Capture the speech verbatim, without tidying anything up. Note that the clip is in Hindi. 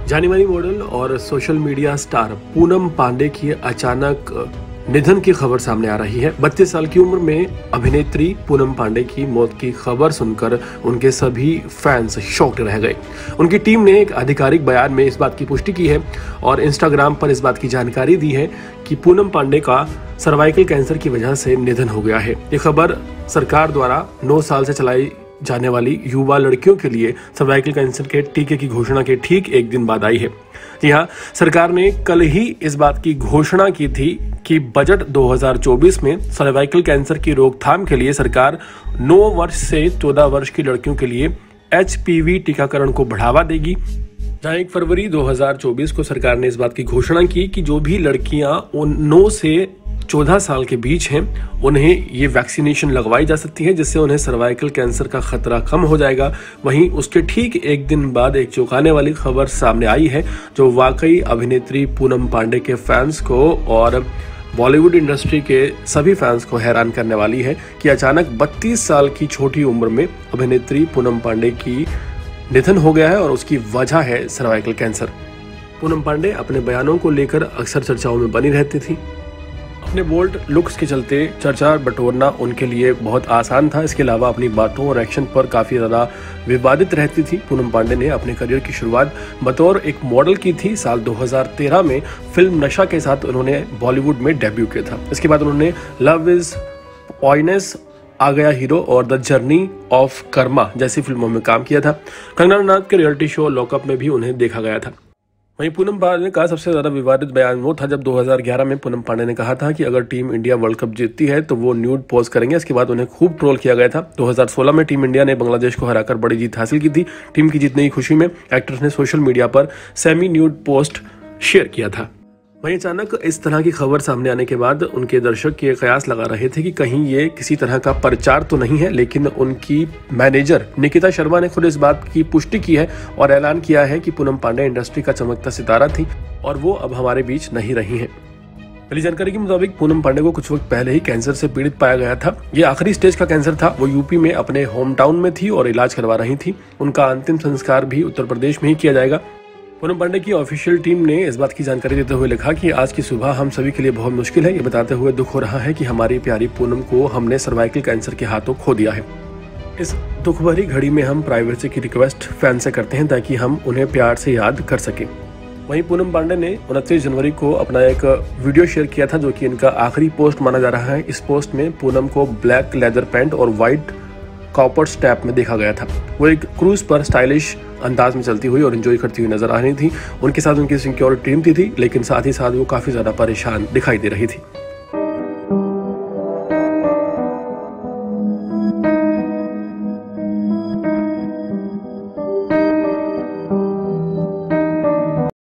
जानी मानी मॉडल और social media star Poonam Pandey की अचानक निधन की खबर सामने आ रही है। बत्तीस साल की उम्र में अभिनेत्री पूनम पांडे की मौत की खबर सुनकर उनके सभी फैंस शॉक्ड रह गए। उनकी टीम ने एक आधिकारिक बयान में इस बात की पुष्टि की है और इंस्टाग्राम पर इस बात की जानकारी दी है कि पूनम पांडे का सर्वाइकल कैंसर की वजह से निधन हो गया है। ये खबर सरकार द्वारा नौ साल से चलाई जाने वाली युवा लड़कियों के लिए सर्वाइकल कैंसर के टीके की घोषणा के ठीक एक दिन बाद आई है। जी हाँ, सरकार ने कल ही इस बात की घोषणा की थी कि बजट दो हज़ार चौबीस में सर्वाइकल कैंसर की रोकथाम के लिए सरकार नौ वर्ष से चौदह वर्ष की लड़कियों के लिए एच पी वी टीकाकरण को बढ़ावा देगी। जहाँ एक फरवरी दो हज़ार चौबीस को सरकार ने इस बात की घोषणा की कि जो भी लड़कियां उन नौ से चौदह साल के बीच हैं उन्हें ये वैक्सीनेशन लगवाई जा सकती है, जिससे उन्हें सर्वाइकल कैंसर का खतरा कम हो जाएगा। वहीं उसके ठीक एक दिन बाद एक चौंकाने वाली खबर सामने आई है जो वाकई अभिनेत्री पूनम पांडे के फैंस को और बॉलीवुड इंडस्ट्री के सभी फैंस को हैरान करने वाली है कि अचानक बत्तीस साल की छोटी उम्र में अभिनेत्री पूनम पांडे की निधन हो गया है और उसकी वजह है सर्वाइकल कैंसर। पूनम पांडे अपने बयानों को लेकर अक्सर चर्चाओं में बनी रहती थी। अपने बोल्ड लुक्स के चलते चर्चा बटोरना उनके लिए बहुत आसान था। इसके अलावा अपनी बातों और एक्शन पर काफ़ी ज़्यादा विवादित रहती थी। पूनम पांडे ने अपने करियर की शुरुआत बतौर एक मॉडल की थी। साल दो हज़ार तेरह में फिल्म नशा के साथ उन्होंने बॉलीवुड में डेब्यू किया था। इसके बाद उन्होंने लव इज पॉइजनस, आ गया हीरो और द जर्नी ऑफ कर्मा जैसी फिल्मों में काम किया था। कंगना रनौत के रियलिटी शो लॉकअप में भी उन्हें देखा गया था। वहीं पूनम पांडे का सबसे ज्यादा विवादित बयान वो था जब दो हज़ार ग्यारह में पूनम पांडे ने कहा था कि अगर टीम इंडिया वर्ल्ड कप जीतती है तो वो न्यूड पोज करेंगे। इसके बाद उन्हें खूब ट्रोल किया गया था। दो हज़ार सोलह में टीम इंडिया ने बांग्लादेश को हराकर बड़ी जीत हासिल की थी। टीम की जीतने की खुशी में एक्ट्रेस ने सोशल मीडिया पर सेमी न्यूड पोस्ट शेयर किया था। वहीं अचानक इस तरह की खबर सामने आने के बाद उनके दर्शक ये कयास लगा रहे थे कि कहीं ये किसी तरह का प्रचार तो नहीं है, लेकिन उनकी मैनेजर निकिता शर्मा ने खुद इस बात की पुष्टि की है और ऐलान किया है कि पूनम पांडे इंडस्ट्री का चमकता सितारा थी और वो अब हमारे बीच नहीं रही हैं। मिली जानकारी के मुताबिक पूनम पांडे को कुछ वक्त पहले ही कैंसर से पीड़ित पाया गया था। ये आखिरी स्टेज का कैंसर था। वो यूपी में अपने होम टाउन में थी और इलाज करवा रही थी। उनका अंतिम संस्कार भी उत्तर प्रदेश में ही किया जाएगा। पूनम पांडे की ऑफिशियल टीम ने इस बात की जानकारी देते हुए लिखा कि आज की सुबह हम सभी के लिए बहुत मुश्किल है। ये बताते हुए दुख हो रहा है कि हमारी प्यारी पूनम को हमने सर्वाइकल कैंसर के हाथों खो दिया है। इस दुख भरी घड़ी में हम प्राइवेसी की रिक्वेस्ट फैन से करते हैं ताकि हम उन्हें प्यार से याद कर सकें। वहीं पूनम पांडे ने उनतीस जनवरी को अपना एक वीडियो शेयर किया था जो कि इनका आखिरी पोस्ट माना जा रहा है। इस पोस्ट में पूनम को ब्लैक लेदर पैंट और व्हाइट कॉपर स्टैप में देखा गया था। वो एक क्रूज पर स्टाइलिश अंदाज में चलती हुई और एंजॉय करती हुई नजर आ रही थी। उनके साथ उनकी सिक्योरिटी टीम थी, थी लेकिन साथ ही साथ वो काफी ज्यादा परेशान दिखाई दे रही थी।